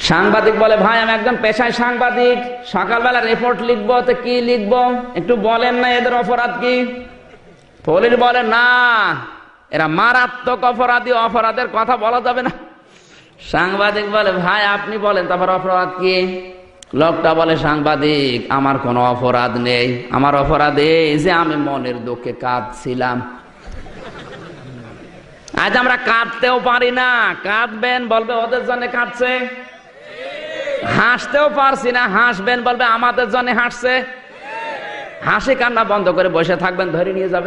সাংবাদিক বলে, ভাই আমি একজন পেশায় সাংবাদিক, সকালবেলা রিপোর্ট লিখবো, তো কি লিখবো একটু বলেন না, এদের অপরাধ কি? পুলিশ বলে, না এরা মারাত্মক অপরাধী, অপরাধের কথা বলা যাবে না। সাংবাদিক বলে, ভাই আপনি বলেন তারপর অপরাধ কি? লোকটা বলে, সাংবাদিক আমার কোনো অপরাধ নেই, আমার অপরাধ এই যে আমি মনের দুঃখে কাঁদছিলাম। আজ আমরা কাঁদতেও পারি না, কাঁদবেন বলবে ওদের জন্য কাঁদছে। হাসতেও পারছি না, হাসবেন বলবে আমাদের জন্য হাসছে। হাসি কান্না বন্ধ করে বসে থাকবেন, ধরে নিয়ে যাবে।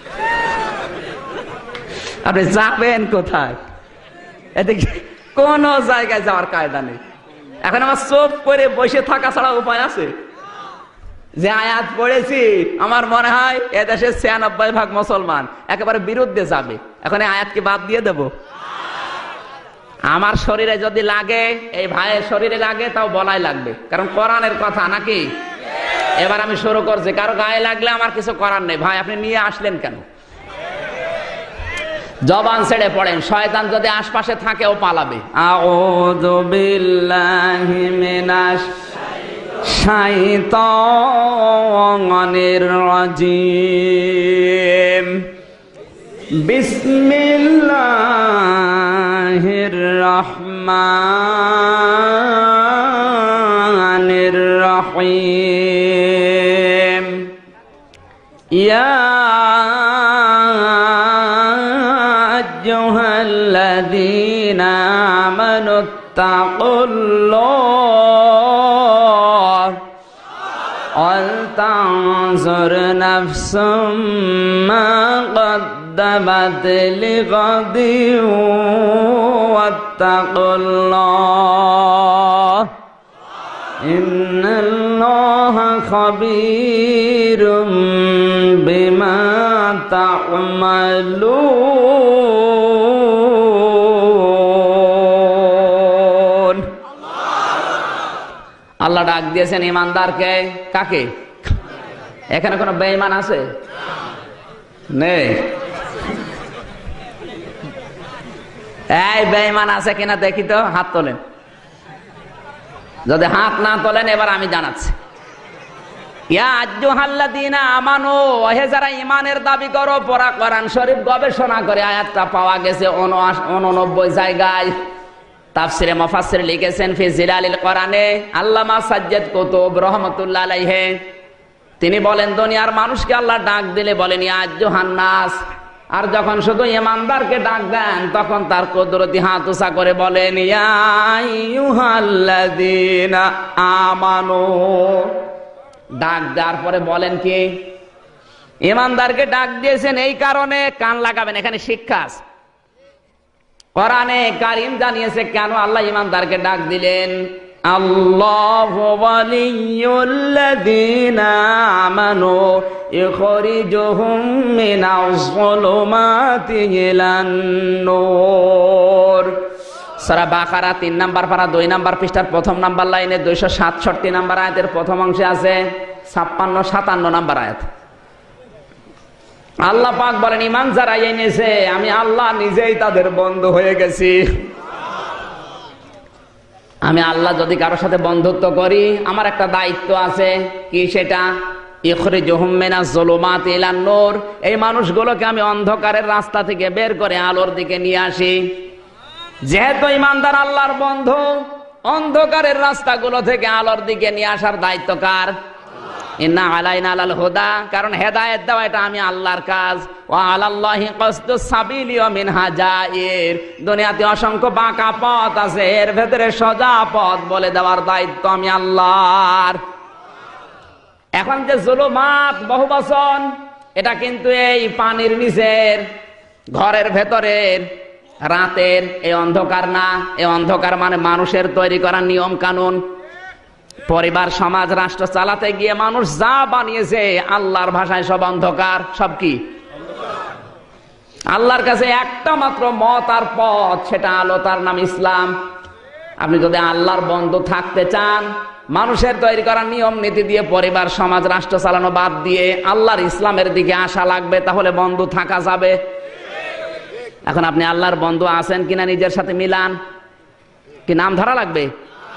আপনি যাবেন কোথায়? এদিকে কোন জায়গায় যাওয়ার কায়দা নেই। এখন আমার চোখ করে বসে থাকা ছাড়া উপায় আছে? যে আয়াত পড়েছি, আমার মনে হয় এদেশের ৯৬% মুসলমান একেবারে বিরুদ্ধে যাবে। এখন এই আয়াতকে বাদ দিয়ে দেব? আমার শরীরে যদি লাগে, এই ভাইয়ের শরীরে লাগে, তাও বলাই লাগবে, কারণ কোরআনের কথা নাকি। এবার আমি শুরু করছি, কারো গায়ে লাগলে আমার কিছু করার নেই। ভাই আপনি নিয়ে আসলেন কেন? জবান ছেড়ে পড়েন, শয়তান যদি আশপাশে থাকে ও পালাবে। আউযু বিল্লাহি মিনাশ শাইতানির রাজিম। বিসমিল্লাহির রহমানির রহিম। ইয়া আইয়ুহাল্লাযীনা আমানুত্তাকুল্লাহ ওয়াল তানজুর নাফসুম মা قدمت لغد واتقوا الله إن الله خبير بما تعملون। আল্লাহ ডাক দিয়েছেন ইমানদারকে। কাকে? এখানে কোনো বেঈমান আছে? নেই। এই বেঈমান আছে কিনা দেখি তো, হাত তোলেন। যদি হাত না তোলেন এবার আমি জানাচ্ছি। ইয়া আইয়ুহাল্লাযীনা আমানু, ওহে যারা ঈমানের দাবি করো, পড়া কোরআন শরীফ গবেষণা করে আয়াতটা পাওয়া গেছে 89 জায়গায়। তাফসিরে মুফাসসির লিখেছেন ফি জিলালিল কোরআনে, আল্লামা সাজ্জাদ কুতুব রাহমাতুল্লাহ আলাইহি, তিনি বলেন দুনিয়ার মানুষকে আল্লাহ ডাক দিলে বলেন ইয়া আইয়ুহান নাস, আর যখন শুধু ইমানদারকে ডাক দেন তখন তার কুদরতি হাত উঁচা করে বলেন ইয়া আইয়ুহাল্লাযীনা আমানু। ডাক দেওয়ার পরে বলেন কি? ইমানদারকে ডাক দিয়েছেন এই কারণে, কান লাগাবেন, এখানে শিক্ষা আছে। কোরআনে কারীম জানিয়েছে কেন আল্লাহ ইমানদারকে ডাক দিলেন। আল্লাহু ওয়ালিয়্যুল্লাযীনা আমানু ইখরিজুহুম মিনাজ যুলুমাতি ইলান নূর। সূরা বাকারা ৩ নম্বর পারা ২ নম্বর পৃষ্ঠার ১ম নম্বর লাইনে ২৬৭ নম্বর আয়াতের প্রথম অংশে আছে ৫৬-৫৭ নম্বর আয়াত। আল্লাহ পাক বলেন ঈমান যারা এনেছে আমি আল্লাহ নিজেই তাদের বন্ধু হয়ে গেছি। আমি আল্লাহ যদি কারোর সাথে বন্ধুত্ব করি, আমার একটা দায়িত্ব আছে। কি সেটা? ইখরিজুহুম মিনাজ যুলুমাতি ইলান নূর, এই মানুষগুলোকে আমি অন্ধকারের রাস্তা থেকে বের করে আলোর দিকে নিয়ে আসি। যেহেতু ইমানদার আল্লাহর বন্ধু, অন্ধকারের রাস্তাগুলো থেকে আলোর দিকে নিয়ে আসার দায়িত্ব কার? ইন্না আলাইনা আলাল হুদা, কারণ হেদায়েত দেওয়া এটা আমি আল্লাহর কাজ। ওয়া আলাল্লাহি কসদুস সাবিলি ওয়া মিনহা জাইর, দুনিয়াতে অসংখ্য বাঁকা পথ আছে, এর ভেতরে সোজা পথ বলে দেওয়ার দায়িত্ব আমি আল্লাহর। এখন যে জুলুমাত বহুবচন, এটা কিন্তু এই পানির নিচের, ঘরের ভেতরের, রাতের এই অন্ধকার না। এই অন্ধকার মানে মানুষের তৈরি করা নিয়ম কানুন, পরিবার সমাজ রাষ্ট্র চালাতে গিয়ে মানুষ যা বানিয়েছে, আল্লাহর ভাষায় সব অন্ধকার। সব কি? আল্লাহর কাছে একটা মাত্র মত আর পথ, সেটা আলো, তার নাম ইসলাম। আপনি যদি আল্লাহর বন্ধু থাকতে চান, মানুষের তৈরি করা নিয়ম নীতি দিয়ে পরিবার সমাজ রাষ্ট্র চালানো বাদ দিয়ে আল্লাহর ইসলামের দিকে আসা লাগবে, তাহলে বন্ধু থাকা যাবে। এখন আপনি আল্লাহর বন্ধু আছেন কিনা নিজের সাথে মিলান, কি নাম ধরা লাগবে?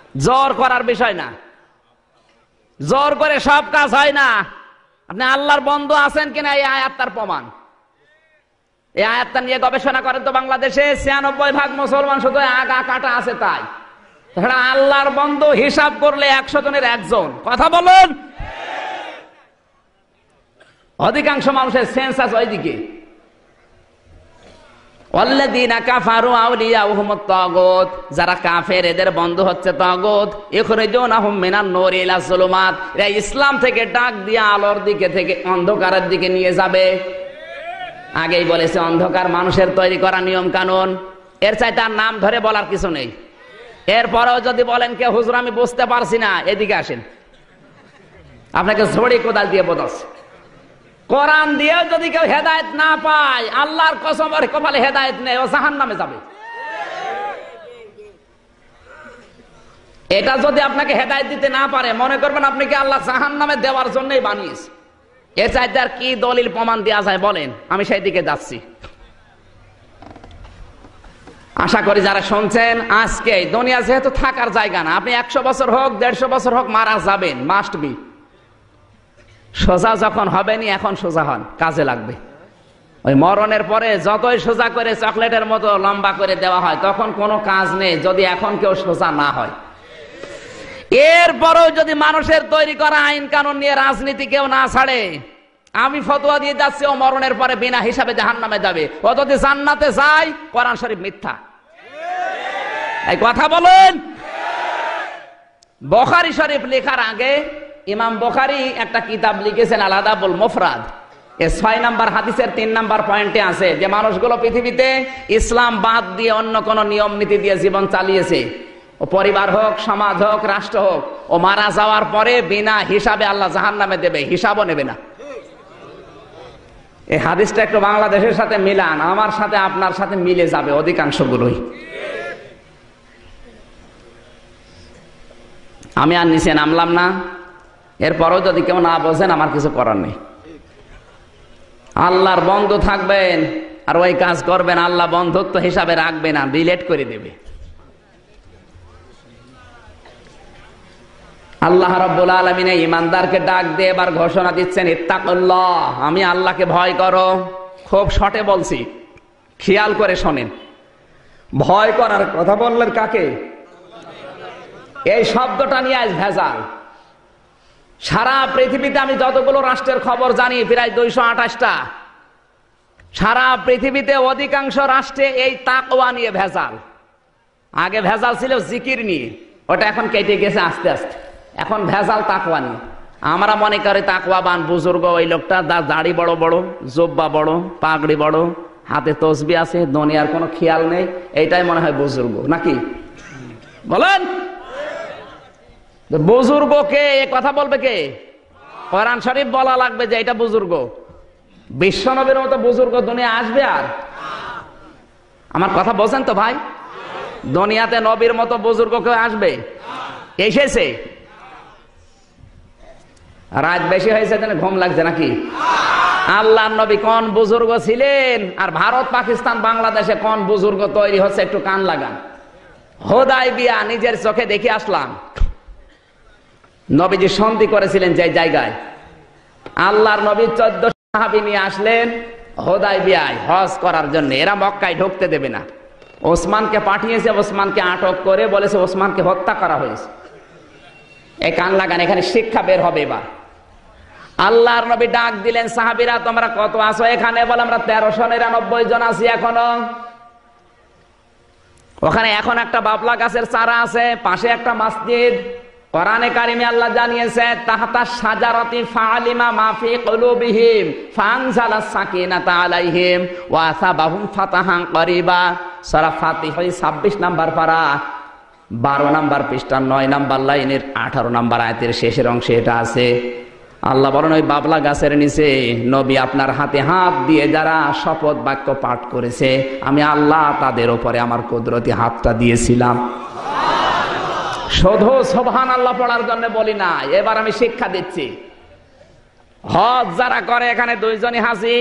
জোর করার বিষয় না, জোর করে সব কাজ হয় না। আপনি আল্লাহর বন্ধু আছেন কিনা এই আয়াত তার প্রমাণ। এই আয়াতটা নিয়ে গবেষণা করেন তো বাংলাদেশে 96% মুসলমান শুধু আগা কাটা আছে তাই। তাছাড়া আল্লাহর বন্ধু হিসাব করলে 100 জনের একজন। কথা বলুন। অধিকাংশ মানুষের সেন্স আছে ওইদিকে। ওয়াল্লাযীনা কাফারু আউলিয়াউহুমুত তাগুত, যারা কাফের এদের বন্ধু হচ্ছে তাগুত। ইখরিজুনাহুম মিনান নূরি ইলা যুলুমাত, এরা ইসলাম থেকে ডাক দিয়ে আলোর দিকে থেকে অন্ধকারের দিকে নিয়ে যাবে। আগেই বলেছে অন্ধকার মানুষের তৈরি করা নিয়ম কানুন, এর চাইতে আর নাম ধরে বলার কিছু নেই। এরপরেও যদি বলেন কে হুজুর আমি বুঝতে পারছি না, এদিকে আসেন, আপনাকে ঝড়ি কোদাল দিয়ে বোঝাচ্ছে। কোরআন দিয়েও যদি কেউ হেদায়েত না পায়, আল্লাহর কসম ওর কপালে হেদায়েত নেই, ও জাহান্নামে যাবে। এটা যদি আপনাকে হেদায়েত দিতে না পারে, মনে করবেন আপনি কি আল্লাহ জাহান্নামে দেওয়ার জন্যই বানিয়েছে। এর চাইতে আর কি দলিল প্রমাণ দেওয়া যায় বলেন? আমি সেই দিকে যাচ্ছি। আশা করি যারা শুনছেন, আজকে দুনিয়া যেহেতু থাকার জায়গা না, আপনি 100 বছর হোক 150 বছর হোক মারা যাবেন, মাস্ট বি। সোজা যখন হবেনি, এখন সোজা হন, কাজে লাগবে। ওই মরণের পরে যতই সোজা করে চকলেটের মতো লম্বা করে দেওয়া হয়, তখন কোনো কাজ নেই যদি এখন কেউ সোজা না হয়। এরপরেও যদি মানুষের তৈরি করা আইন কানুন নিয়ে রাজনীতি কেউ না ছাড়ে, আমি ফতোয়া দিয়ে যাচ্ছি ও মরণের পরে বিনা হিসাবে জাহান্নামে যাবে। ও যদি জান্নাতে যায়, কোরআন শরীফ মিথ্যা। এই কথা বলেন। বুখারী শরীফ লেখার আগে ইমাম বুখারী একটা কিতাব লিখেছেন আল আদাবুল মুফরাদ। এর 6 নম্বর হাদিসের 3 নম্বর পয়েন্টে আছে যে মানুষগুলো পৃথিবীতে ইসলাম বাদ দিয়ে অন্য কোন নিয়ম নীতি দিয়ে জীবন চালিয়েছে, ও পরিবার হোক, সমাজ হোক, রাষ্ট্র হোক, ও মারা যাওয়ার পরে বিনা হিসাবে আল্লাহ জাহান্নামে দেবে, হিসাবও নেবে না। এই হাদিসটা একটু বাংলাদেশের সাথে মিলান, আমার সাথে আপনার সাথে মিলে যাবে অধিকাংশগুলোই। আমি আর নিচে নামলাম না। এরপরও যদি কেউ না বোঝেন, আমার কিছু করার নেই। আল্লাহর বন্ধু থাকবেন আর ওই কাজ করবেন, আল্লাহ বন্ধুত্ব হিসাবে রাখবে না, ডিলেট করে দেবে। আল্লাহ রাব্বুল আলামিন ঈমানদারকে ডাক দিয়ে এবার ঘোষণা দিচ্ছেন, ইত্তাকুল্লাহ, আমি আল্লাহকে ভয় করো। খুব শর্টে বলছি, খেয়াল করে শোনেন। ভয় করার কথা বললেন কাকে? এই শব্দটা নিয়ে আজ ভেজাল। সারা পৃথিবীতে আমি যতগুলো রাষ্ট্রের খবর জানি, প্রায় 228টা, সারা পৃথিবীতে অধিকাংশ রাষ্ট্রে এই তাকওয়া নিয়ে ভেজাল। আগে ভেজাল ছিল জিকির নিয়ে, ওটা এখন কেটে গেছে আস্তে আস্তে। এখন ভেজাল তাকওয়া নিয়ে। আমরা মনে করি তাকওয়াবান বুজুর্গ ওই লোকটা, দাড়ি বড় বড়, জোব্বা বড়, পাগড়ি বড়, হাতে তসবি আছে, দুনিয়ার কোনো খেয়াল নেই, এইটাই মনে হয় বুজুর্গ, নাকি বলেন? বুজুর্গ কে? এ কথা বলবে কে? কোরআন শরীফ বলা লাগবে যে এটা বুজুর্গ। বিশ্বনবীর মতো বুজুর্গ দুনিয়া আসবে? আর আমার কথা বোঝেন তো ভাই? দুনিয়াতে নবীর মতো বুজুর্গ কেউ আসবে? এসেছে? রাত বেশি হয়েছে, ঘুম লাগছে নাকি? আল্লাহর নবী কোন বুজুর্গ ছিলেন, আর ভারত, পাকিস্তান, বাংলাদেশে কোন বুজুর্গ তৈরি হচ্ছে, একটু কান লাগান। হুদায়বিয়া নিজের চোখে দেখে আসলাম। নবীজি সন্ধি করেছিলেন যে জায়গায়, আল্লাহর নবী 14 সাহাবী নিয়ে আসলেন হুদায়বিয়ায় হজ করার জন্য। এরা মক্কায় ঢুকতে দেবে না। ওসমানকে পাঠিয়েছে, ওসমানকে আটক করে বলেছে ওসমানকে হত্যা করা হয়েছে। এই কান লাগান, এখানে শিক্ষা বের হবে। এবার আল্লাহর নবী ডাক দিলেন, সাহাবীরা তোমরা কত আছো এখানে? বলে আমরা 1399 জন আছি এখনো। ওখানে এখন একটা বাবলা গাছের চারা আছে, পাশে একটা মসজিদ। কোরআনে কারিমে আল্লাহ জানিয়েছে, তাহতা শাজারাতি ফাআলিমা মা ফি কুলুবিহিম ফানজালাস সাকিনাতা আলাইহিম ওয়া আসাবাহুম ফাতাহান করিবা। সূরা ফাতিহা 26 নাম্বার পারা, 12 নাম্বার পৃষ্ঠা, 9 নাম্বার লাইনের 18 নাম্বার আয়াতের শেষের অংশে এটা আছে। আল্লাহ বলেন, ওই বাবলা গাছের নিচে নবী আপনার হাতে হাত দিয়ে যারা শপথ বাক্য পাঠ করেছে, আমি আল্লাহ তাদের উপরে আমার কুদরতি হাতটা দিয়েছিলাম। শুধু সুবহানাল্লাহ পড়ার জন্য বলি না, এবার আমি শিক্ষা দিচ্ছি। হজ যারা করে, এখানে 2 জনই হাজি।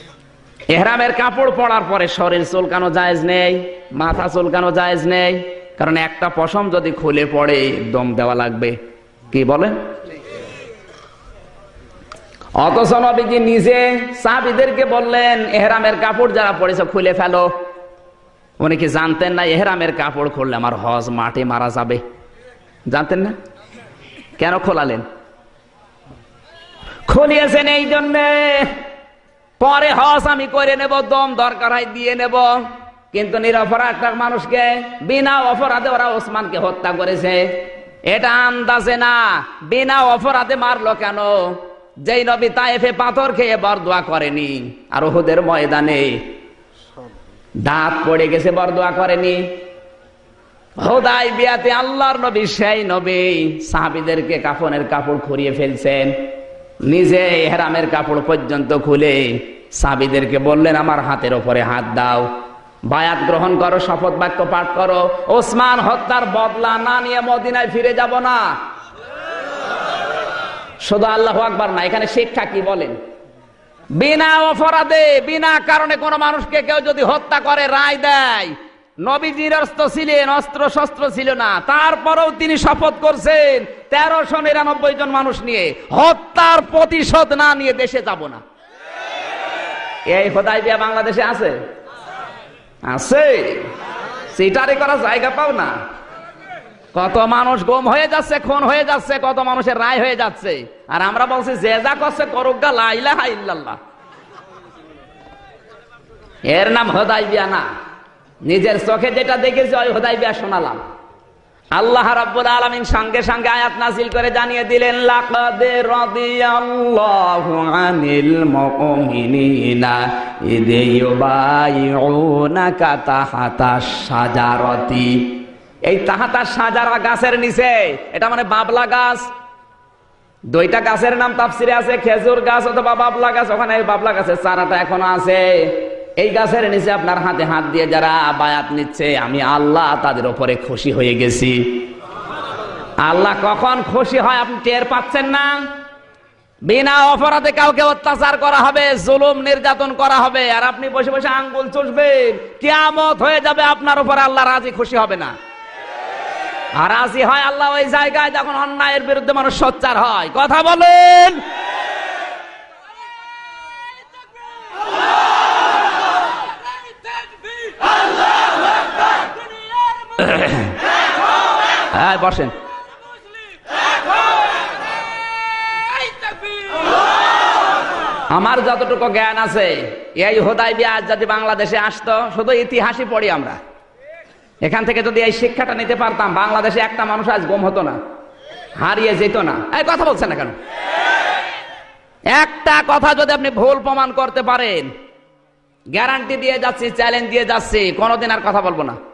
ইহরামের কাপড় পরার পরে শরীর চুলকানো জায়েজ নেই, মাথা চুলকানো জায়েজ নেই। কারণ একটা পশম যদি খুলে পড়ে দম দেওয়া লাগবে। কি বলেন? অথচ নবীজি নিজে সাহাবীদেরকে বললেন, এহরামের কাপড় যারা পরেছে খুলে ফেলো। উনি কি জানতেন না এহরামের কাপড় খুললে আমার হজ মাঠে মারা যাবে? জানতেন না? কেন খোলালেন? খুলিয়েছেন এই জন্যে পরে হজ আমি করে নেব, দম দরকার হয় দিয়ে নেব। কিন্তু নিরপরাধ একটা মানুষকে বিনা অপরাধে ওরা ওসমানকে হত্যা করেছে। এটা আন্দাজে না, বিনা অপরাধে মারলো কেন? যেই নবী তায়েফে পাথর খেয়ে বরদোয়া করেনি, আর উহুদের ময়দানে দাঁত পড়ে গেছে বরদোয়া করেনি। হুদায়বিয়াতে আল্লাহর নবী সেই নবী সাহাবীদেরকে কাফনের কাপড় খুঁড়িয়ে ফেলছেন, নিজে ইহরামের কাপড় পর্যন্ত খুলে সাহাবীদেরকে বললেন আমার হাতের উপরে হাত দাও, বায়াত গ্রহণ করো, শপথ বাক্য পাঠ করো, ওসমান হত্যার বদলা না নিয়ে মদিনায় ফিরে যাব না। শুধু আল্লাহু আকবার না, এখানে শিক্ষা কি বলেন? বিনা অপরাধে বিনা কারণে কোন মানুষকে কেউ যদি হত্যা করে রায় দেয়, নবীজির অস্ত্র ছিলেন, অস্ত্র শস্ত্র ছিল না, তারপরেও তিনি শপথ করছেন 1399 জন মানুষ নিয়ে হত্যার প্রতিশোধ না নিয়ে দেশে যাব না। এই হুদায়বিয়া বাংলাদেশে আছে? আছে। সিটারি করার জায়গা পাও না। কত মানুষ গুম হয়ে যাচ্ছে, খুন হয়ে যাচ্ছে, কত মানুষের রায় হয়ে যাচ্ছে, আর আমরা বলছি যে যা করছে করুক গা, লা ইলাহা ইল্লাল্লাহ। এর নাম হুদায়বিয়া না। নিজের চোখে যেটা দেখেছি ওই হুদায়বিয়া শোনালাম। আল্লাহ রাব্বুল আলামিন সঙ্গে সঙ্গে আয়াত নাযিল করে জানিয়ে দিলেন, লাকাদ রাদিয়াল্লাহু আনিল মুমিনিনা ইয ইউবাইউনাকা তাহাতাশ শাজারাতি। এই তাহাতাশ শাজারা গাছের নিচে, এটা মানে বাবলা গাছ। দুইটা গাছের নাম তাফসিরে আছে, খেজুর গাছ অথবা বাবলা গাছ। ওখানে এই বাবলা গাছের চারাটা এখনো আছে। এই গাছের নিচে আপনার হাতে হাত দিয়ে যারা বায়াত নিচ্ছে, আমি আল্লাহ তাদের উপরে খুশি হয়ে গেছি। আল্লাহ কখন খুশি হয় আপনি টের পাচ্ছেন না? বিনা অপরাধে কাউকে অত্যাচার করা হবে, জুলুম নির্যাতন করা হবে, আর আপনি বসে বসে আঙ্গুল চুষবেন। কিয়ামত হয়ে যাবে, আপনার উপরে আল্লাহ রাজি খুশি হবে না। আর রাজি হয় আল্লাহ ওই জায়গায় যখন অন্যায়ের বিরুদ্ধে মানুষ সোচ্চার হয়। কথা বলেন। হ্যাঁ, বসেন। আমার যতটুকু জ্ঞান আছে, এই হুদায়বিয়া যদি বাংলাদেশে আসতো, শুধু ইতিহাসই পড়ি আমরা, এখান থেকে যদি এই শিক্ষাটা নিতে পারতাম, বাংলাদেশে একটা মানুষ আজ গুম হতো না, হারিয়ে যেত না। এই কথা বলছেন না কেন? একটা কথা যদি আপনি ভুল প্রমাণ করতে পারেন, গ্যারান্টি দিয়ে যাচ্ছি, চ্যালেঞ্জ দিয়ে যাচ্ছি, কোনোদিন আর কথা বলবো না।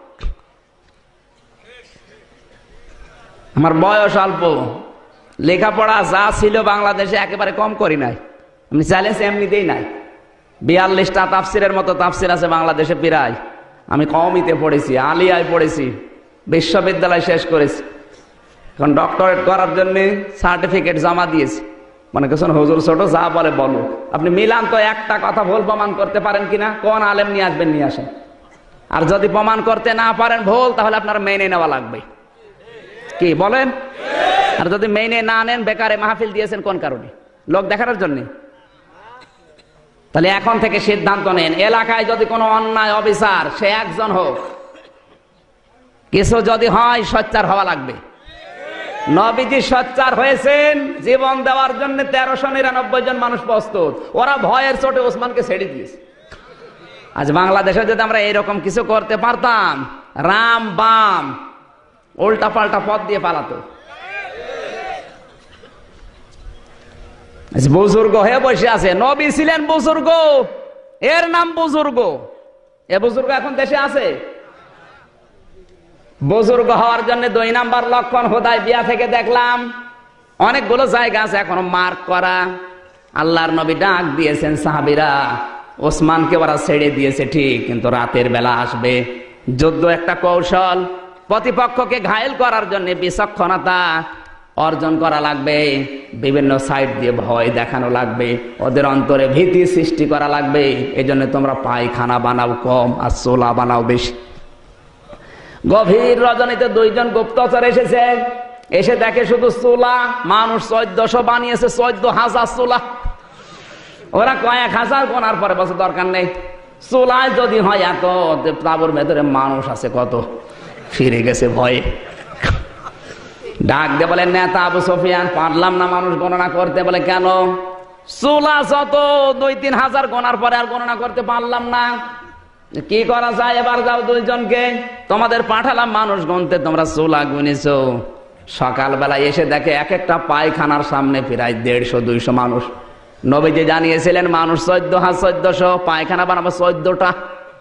আমার বয়স অল্প, লেখাপড়া যা ছিল বাংলাদেশে একেবারে কম করি নাই। আমি চ্যালেঞ্জ এমনিতেই নাই। 42টা তাফসিরের মতো তাফসির আছে বাংলাদেশে প্রায়। আমি কওমিতে পড়েছি, আলিয়ায় পড়েছি, বিশ্ববিদ্যালয় শেষ করেছি। এখন ডক্টরেট করার জন্য সার্টিফিকেট জমা দিয়েছি। মনে করছেন হুজুর ছোট, যা বলে বলো। আপনি মিলান তো, একটা কথা ভুল প্রমাণ করতে পারেন কিনা? কোন আলেম নিয়ে আসবেন, নিয়ে আসেন। আর যদি প্রমাণ করতে না পারেন ভুল, তাহলে আপনার মেনে নেওয়া লাগবে। কি বলেন? আর যদি মেনে না নেন, বেকারে মাহফিল দিয়েছেন কোন কারণে? লোক দেখানোর জন্য? তাহলে এখন থেকে সিদ্ধান্ত নেন, এলাকায় যদি কোনো অন্যায় অবিচার, সে একজন হোক, কিছু যদি হয়, সোচ্চার হওয়া লাগবে। নবীজি সোচ্চার হয়েছেন, জীবন দেওয়ার জন্য 1399 জন মানুষ প্রস্তুত। ওরা ভয়ের চোটে ওসমানকে ছেড়ে দিয়েছে। আজ বাংলাদেশে যদি আমরা এরকম কিছু করতে পারতাম, রাম বাম উল্টা পাল্টা পথ দিয়ে পালাতো। বুজুর্গ হয়ে বসে আছে। নবী ছিলেন বুজুর্গ, এর নাম বুজুর্গ। এ বুজুর্গ এখন দেশে আছে? বুজুর্গ হওয়ার জন্য 2 নাম্বার লক্ষণ হুদায়বিয়া থেকে দেখলাম অনেকগুলো জায়গা আছে এখনো মার্ক করা। আল্লাহর নবী ডাক দিয়েছেন, সাহাবীরা ওসমানকে ওরা ছেড়ে দিয়েছে ঠিক, কিন্তু রাতের বেলা আসবে। যুদ্ধ একটা কৌশল, প্রতিপক্ষকে ঘায়েল করার জন্য বিচক্ষণতা অর্জন করা লাগবে, বিভিন্ন সাইড দিয়ে ভয় দেখানো লাগবে, ওদের অন্তরে ভীতি সৃষ্টি করা লাগবে। এই জন্য তোমরা পায়খানা বানাও কম আর চোলা বানাও বেশি। গভীর রজনীতে দুইজন গুপ্তচর এসেছে, এসে দেখে শুধু চুলা। মানুষ 1400 বানিয়েছে, 14,000 চুলা। ওরা কয়েক হাজার গোনার পরে বসে দরকার নেই, চুলায় যদি হয় এত, তাবুর ভেতরে মানুষ আছে কত। ফিরে গেছে ভয়ে, ডাক দিয়ে বলে, নেতা আবু সুফিয়ান, পারলাম না মানুষ গণনা করতে। বলে কেন? চুলা যত 2-3 হাজার গোনার পরে আর গণনা করতে পারলাম না। কি করা যায়? এবার যাও দুইজনকে, তোমাদের পাঠালাম মানুষ গুনতে, তোমরা চুলা গুনেছো। সকালবেলা এসে দেখে এক একটা পায়খানার সামনে প্রায় 150-200 মানুষ। নবীজি জানিয়েছিলেন মানুষ 14,000, পায়খানা বানাবো 14টা।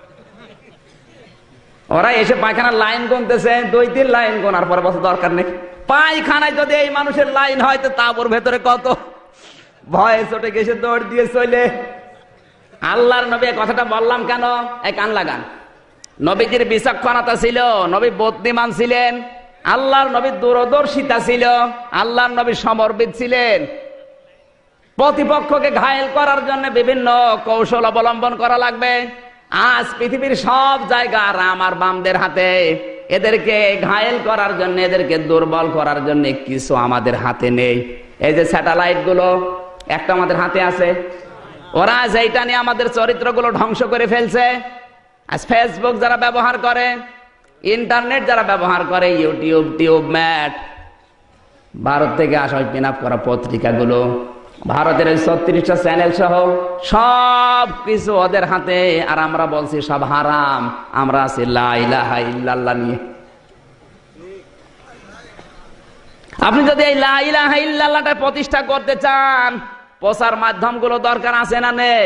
ওরা এসে পায়খানার লাইন গুনতেছে, 2-3 লাইন গোনার পরে বছর দরকার নেই। পায়খানায় যদি এই মানুষের লাইন হয় তো তাবুর ভেতরে কত। ভয়ে চটে গেছে, দৌড় দিয়ে চলে। আল্লাহর নবী কথাটা বললাম কেন? এই কান লাগান। নবীজির বিচক্ষণতা ছিল, নবী বুদ্ধিমান ছিলেন, আল্লাহর নবী দূরদর্শিতা ছিল, আল্লাহর নবী সমরবিদ ছিলেন। প্রতিপক্ষকে ঘায়েল করার জন্য বিভিন্ন কৌশল অবলম্বন করা লাগবে। আজ পৃথিবীর সব জায়গা রাম আর বামদের হাতে। এদেরকে ঘায়েল করার জন্য, এদেরকে দুর্বল করার জন্য কিছু আমাদের হাতে নেই। এই যে স্যাটেলাইট গুলো একটা আমাদের হাতে আছে, ওরা যেটা নিয়ে আমাদের চরিত্রগুলো ধ্বংস করে ফেলছে। আজ ফেসবুক যারা ব্যবহার করে, ইন্টারনেট যারা ব্যবহার করে, ইউটিউব, টিউবম্যাট, ভারত থেকে আসা ওই পিন আপ করা পত্রিকাগুলো, ভারতের ওই 36টা চ্যানেল সহ সব কিছু ওদের হাতে। আর আমরা বলছি সব হারাম, আমরা আছি লা ইলাহা ইল্লাল্লাহ নিয়ে। আপনি যদি এই লা ইলাহা ইল্লাল্লাহটা প্রতিষ্ঠা করতে চান, প্রচার মাধ্যমগুলো দরকার আছে না নেই?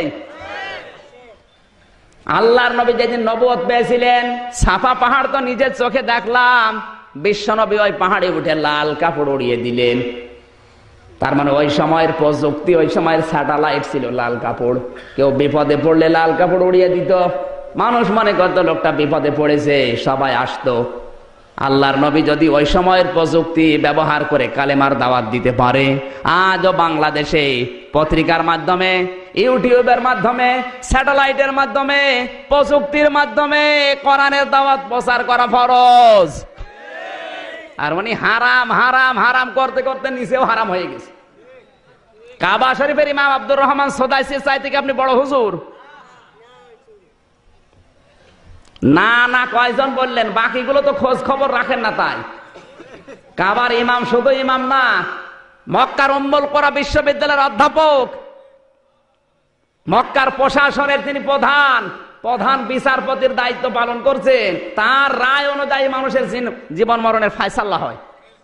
আল্লাহর নবী যেদিন নবুয়ত পেয়েছিলেন, সাফা পাহাড় তো নিজের চোখে দেখলাম, বিশ্ব নবী ওই পাহাড়ে উঠে লাল কাপড় উড়িয়ে দিলেন। তার মানে ওই সময়ের প্রযুক্তি, ওই সময়ের স্যাটেলাইট ছিল লাল কাপড়। কেউ বিপদে পড়লে লাল কাপড় উড়িয়ে দিত। মানুষ মনে করতো লোকটা বিপদে পড়েছে, সবাই আসতো। আল্লাহর নবী যদি ওই সময়ের প্রযুক্তি ব্যবহার করে কালেমার দাওয়াত দিতে পারে, আজও বাংলাদেশে পত্রিকার মাধ্যমে, ইউটিউবের মাধ্যমে, স্যাটেলাইটের মাধ্যমে, প্রযুক্তির মাধ্যমে কোরআনের দাওয়াত প্রচার করা ফরজ। আর উনি হারাম হারাম হারাম করতে করতে নিচেও হারাম হয়ে গেছে। কাবা শরীফের ইমাম আব্দুর রহমান সোদাইসির চাইতে কি আপনি বড় হুজুর? না না, কয়জন বললেন? বাকিগুলো তো খোঁজ খবর রাখেন না। তাই কাবার ইমাম শুধু ইমাম না, মক্কার উম্মুল কোরা বিশ্ববিদ্যালয়ের অধ্যাপক, মক্কার প্রশাসনের তিনি প্রধান বিচারপতির দায়িত্ব পালন করছেন। তার রায় অনুযায়ী মানুষের জীবন মরণের ফায়সালা হয়।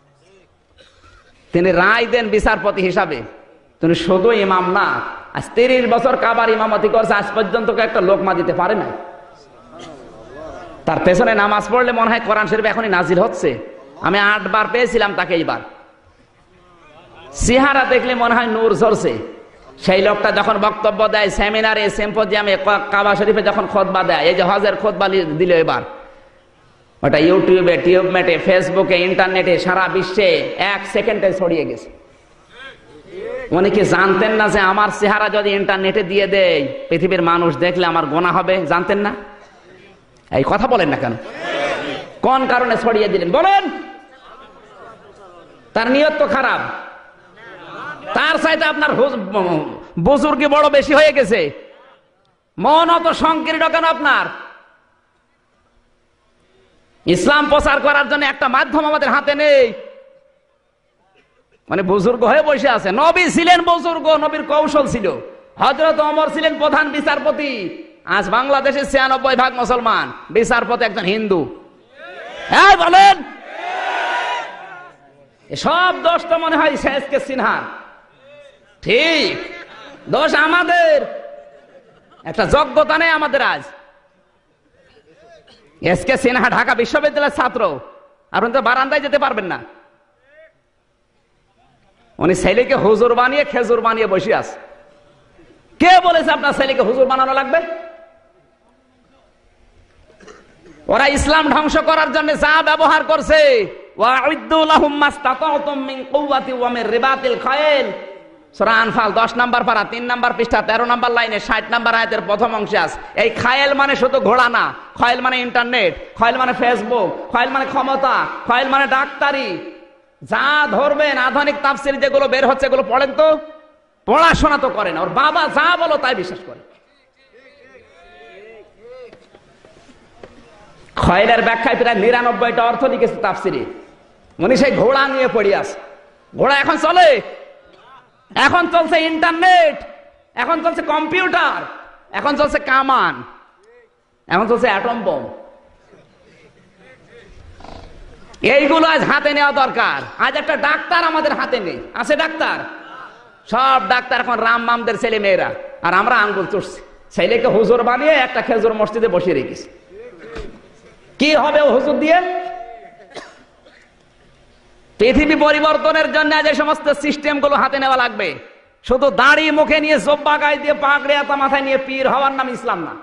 তিনি রায় দেন বিচারপতি হিসাবে। তিনি শুধু ইমাম না, আজ 30 বছর কাবার ইমামতি করছে, আজ পর্যন্ত একটা লোকমা দিতে পারে নাই। তার পেছনে নামাজ পড়লে মনে হয় কোরআন শরীফ এখনই নাজিল হচ্ছে। আমি 8 বার পেয়েছিলাম তাকে। এইবার চেহারা দেখলে মনে হয় নূর ঝরছে। সেই লোকটা যখন বক্তব্য দেয় সেমিনারে, সিম্পোজিয়ামে, কাবা শরীফে যখন খুতবা দেয়, এই যে হজের খুতবা দিল এবার, ওটা ইউটিউবে, টিউবম্যাটে, ফেসবুকে, ইন্টারনেটে, সারা বিশ্বে 1 সেকেন্ডে ছড়িয়ে গেছে। উনি কি জানতেন না যে আমার চেহারা যদি ইন্টারনেটে দিয়ে দেয়, পৃথিবীর মানুষ দেখলে আমার গোনা হবে? জানতেন না? এই কথা বলেন না কেন? কোন কারণে ছড়িয়ে দিলেন বলেন? তার নিয়ত তো খারাপ। তার চাইতে আপনার বুজুর্গি বড় বেশি হয়ে গেছে। মন অত সংকীর্ণ কেন আপনার? ইসলাম প্রচার করার জন্য একটা মাধ্যম আমাদের হাতে নেই। মানে বুজুর্গ হয়ে বসে আছে। নবী ছিলেন বুজুর্গ, নবীর কৌশল ছিল। হযরত ওমর ছিলেন প্রধান বিচারপতি। আজ বাংলাদেশের 96% মুসলমান, বিচারপতি একজন হিন্দু। হ্যাঁ বলেন, সব দোষ তো মনে হয় শেষকে সিনহার। ঠিক, দোষ আমাদের। একটা যোগ্যতা নেই আমাদের। আজ এসকে সিনহা ঢাকা বিশ্ববিদ্যালয়ের ছাত্র, আর উনি তো বারান্দায় যেতে পারবেন না। উনি ছেলেকে হুজুর বানিয়ে খেজুর বানিয়ে বসে আছে। কে বলেছে আপনার ছেলেকে হুজুর বানানো লাগবে? ওরা ইসলাম ধ্বংস করার জন্য যা ব্যবহার করছে, ওয়া'উদ্দু লাহুম মাসতাতা'তুম মিন কুওয়াতি ওয়া মিন রিবাতিল খায়ল, সূরা আনফাল 10 নম্বর পারা 3 নম্বর পৃষ্ঠা 13 নম্বর লাইনে 60 নম্বর আয়াতের প্রথম অংশে আছে। এই খায়েল মানে শুধু ঘোড়া না, খায়েল মানে ইন্টারনেট, খায়েল মানে ফেসবুক, খায়েল মানে ক্ষমতা, খায়েল মানে ডাক্তারি। যা ধরবেন আধুনিক তাফসীর যেগুলো বের হচ্ছে এগুলো পড়েন তো, পড়াশোনা তো করেন, ওর বাবা যা বলো তাই বিশ্বাস করে। খায়েলের ব্যাখ্যায় প্রায় 99টা অর্থ লিখেছে তাফসীরে। উনি সেই ঘোড়া নিয়ে পড়ে আছে। ঘোড়া এখন চলে, এখন চলছে ইন্টারনেট, এখন চলছে কম্পিউটার, এখন চলছে কামান, এখন চলছে অ্যাটম বোম। এইগুলো আজ হাতে নেওয়া দরকার। আজ একটা ডাক্তার আমাদের হাতে নেই, আছে ডাক্তার? সব ডাক্তার এখন রাম মামদের ছেলে মেয়েরা, আর আমরা আঙ্গুল চুষছি। ছেলেকে হুজুর বানিয়ে একটা খেজুর মসজিদে বসিয়ে রেখেছি। কি হবে ও হুজুর দিয়ে? পৃথিবী পরিবর্তনের জন্য যে সমস্ত সিস্টেম গুলো হাতে নেওয়া লাগবে, শুধু দাড়ি মুখে নিয়ে জব্বা গায়ে দিয়ে পাগড়ি আতা মাথায় নিয়ে পীর হওয়ার নাম ইসলাম না।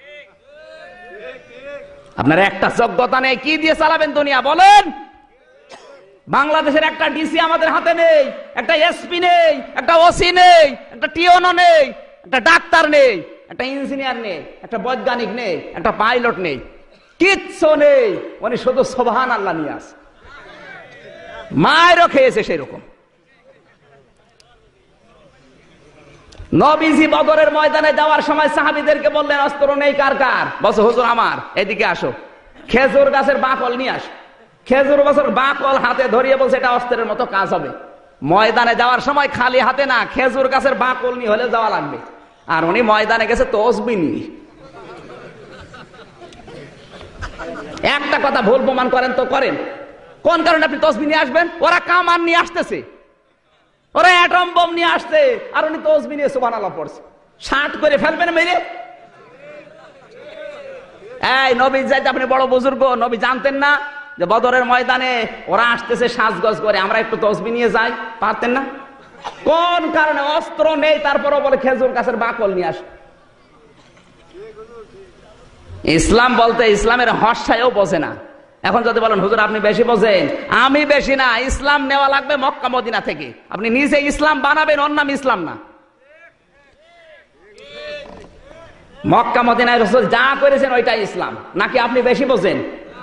আপনার একটা যোগ্যতা নেই, কি দিয়ে চালাবেন দুনিয়া বলেন? বাংলাদেশের একটা ডিসি আমাদের হাতে নেই, একটা এসপি নেই, একটা ওসি নেই, একটা টিওনো নেই, একটা ডাক্তার নেই, একটা ইঞ্জিনিয়ার নেই, একটা বৈজ্ঞানিক নেই, একটা পাইলট নেই, কিচ্ছু নেই। উনি শুধু সুবহানাল্লাহ নিয়ে আসে, মায়েরও খেয়েছে সেরকম। নবীজি বদরের ময়দানে যাওয়ার সময় সাহাবীদেরকে বললেন অস্ত্র নেই কার কার? বলছে হুজুর আমার। এদিকে আসো, খেজুর গাছের বাকল নিয়ে আসো। খেজুর গাছের বাকল হাতে ধরিয়ে বলছে এটা অস্ত্রের মতো কাজ হবে। ময়দানে যাওয়ার সময় খালি হাতে না, খেজুর গাছের বাকল নিয়ে হলে যাওয়া লাগবে। আর উনি ময়দানে গেছে তসবিহ নিয়ে। একটা কথা ভুল প্রমাণ করেন তো করেন, কোন কারণে আপনি তসবিহ নিয়ে আসবেন? ওরা কামান নিয়ে আসতেছে, ওরা অ্যাটম বোম নিয়ে আসছে, আর উনি তসবিহ নিয়ে সুবহানাল্লাহ পড়ছে। 60 করে ফেলবেন মেরে। এই নবী যাইতে আপনি বড় বুজুর্গ, নবী জানতেন না যে বদরের ময়দানে ওরা আসতেছে সাজগজ করে, আমরা একটু তসবিহ নিয়ে যাই? পারতেন না? কোন কারণে? অস্ত্র নেই, তারপরও বলে খেজুর গাছের বাকল নিয়ে আস। ইসলাম বলতে ইসলামের হর্ষায়ও বোঝে না। এখন যদি বলেন হুজুর আপনি বেশি বোঝেন, আমি বেশি না। ইসলাম নেওয়া লাগবে মক্কা মদিনা থেকে। আপনি নিজে ইসলাম বানাবেন, ওর নাম ইসলাম না। মক্কা মদিনায় রাসূল যা করেছেন ওইটাই ইসলাম, নাকি আপনি বেশি বোঝেন?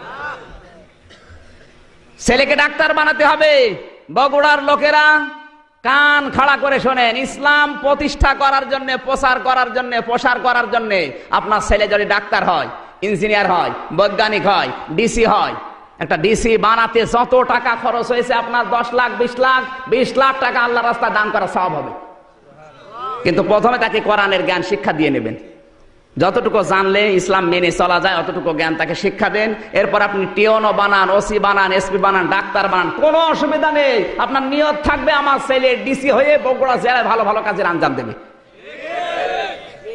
ছেলেকে ডাক্তার বানাতে হবে। বগুড়ার লোকেরা কান খাড়া করে শোনেন, ইসলাম প্রতিষ্ঠা করার জন্য, প্রচার করার জন্য, প্রসার করার জন্য আপনার ছেলে যদি ডাক্তার হয়, ইঞ্জিনিয়ার হয়, বৈজ্ঞানিক হয়, ডিসি হয়, একটা ডিসি বানাতে যত টাকা খরচ হয়েছে আপনার 10 লাখ 20 লাখ টাকা আল্লাহ রাস্তায় দান করা সওয়াব হবে। কিন্তু প্রথমে তাকে কোরআনের জ্ঞান শিক্ষা দিয়ে নেবেন। যতটুকু জানলে ইসলাম মেনে চলা যায় অতটুকু জ্ঞান তাকে শিক্ষা দেন। এরপর আপনি টিওনো বানান, ওসি বানান, এসপি বানান, ডাক্তার বানান, কোনো অসুবিধা নেই। আপনার নিয়ত থাকবে আমার ছেলে ডিসি হয়ে বগুড়া জেলায় ভালো ভালো কাজের আঞ্জাম দেবে।